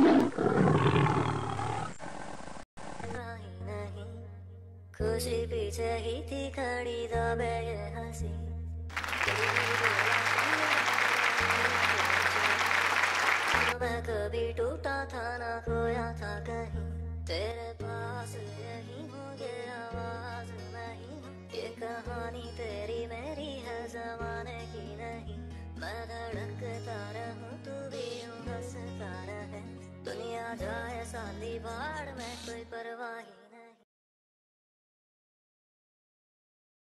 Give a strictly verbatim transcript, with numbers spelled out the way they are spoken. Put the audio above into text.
नहीं खुशी पीछे ही थी खड़ी दबे ये हंसी। मैं कभी टूटा था ना खोया था कहीं, तेरे पास यही हूँ ये आवाज नहीं। ये कहानी तेरी मेरी है जमाने की नहीं। मैं धड़कता रहूं तू भी यूं हंसता रहे। दुनिया जाए साली बाढ़ में कोई परवाह ही